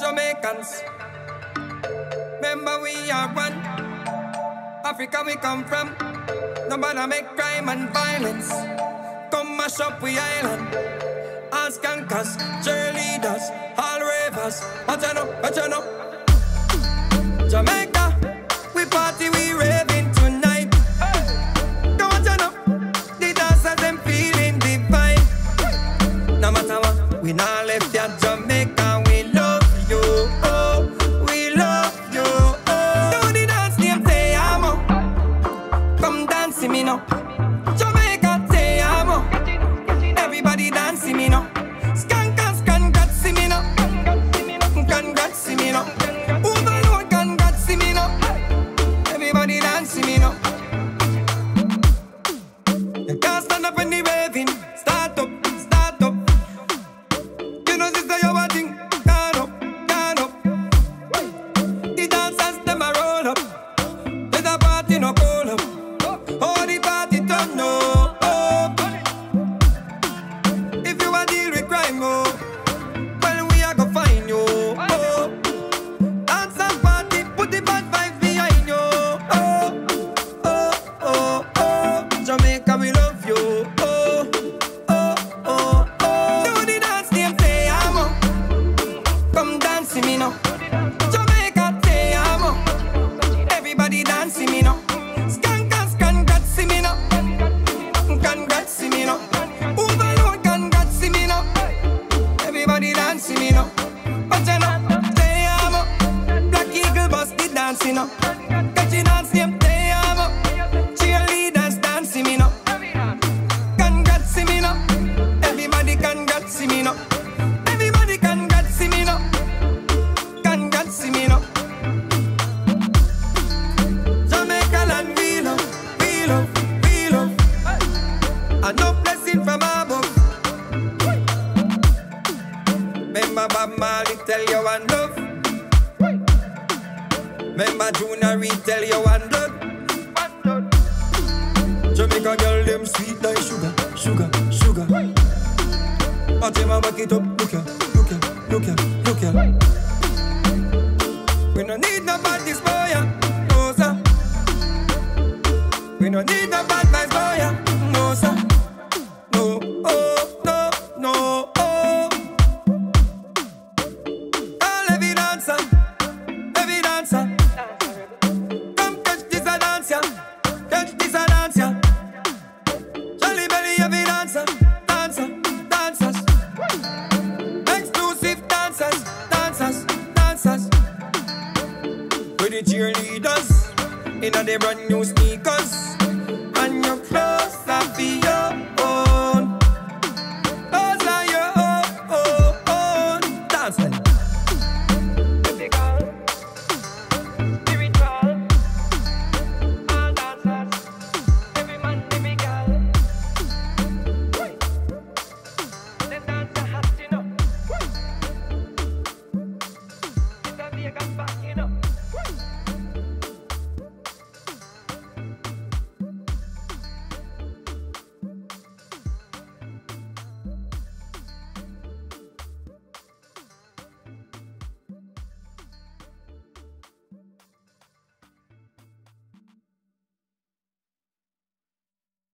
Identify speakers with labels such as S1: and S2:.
S1: Jamaicans. Remember we are one. Africa we come from. Nobody make crime and violence. Come mash up we island. All skankers, cheerleaders, all ravers. Watch you know. Jamaica, we party, we raving tonight. Come watch you know. The dancers them feeling divine. No matter what, we not left ya Jamaica. We love you, oh, we love you, oh. Do the dance name Te Amo. Come dance with me now. Jamaica Te Amo. Everybody dance with me now. Skankers, congrats with me now. Congrats with me now. Overload, congrats with me now. Everybody dance with me now. You can't stand up when the raving. Start up. You know sister, you a thing. Turn up. The dancers, them a roll up. Let the party no cool up. Oh, the party turn up. If you a deal with crime, oh, well, we a go find you, oh. Dance and party, put the bad vibes behind you, oh. Jamaica, we love you, oh. Do the dance name Te Amo. Come dance with me now. Jamaica Te Amo. Everybody dance with me now. Skankers, congrats with me now. Congrats with me now. Overload, congrats with me now. Everybody dance with me now. Watch you know. Te Amo. Black Eagle bust the dance now. Catch you dance name Te Amo. Cheerleaders dance with me now. Congrats with me now. Everybody congrats with me now. Everybody congrats with me now. Congrats with me now. Jamaica land we love. And no blessing from above. Remember Bob Marley tell you one love. Remember Junior Reid tell you one blood. Jamaica girl them sweet like sugar. Watch him back it up, look here. We no need no bad this boy, no sir. We no need no bad vibes boy, no sir. No, oh. All every dancer. Come catch this a dance, yeah. Jolly belly every dancer. Dancers. Exclusive dancers. With the cheerleaders in a brand new sneakers.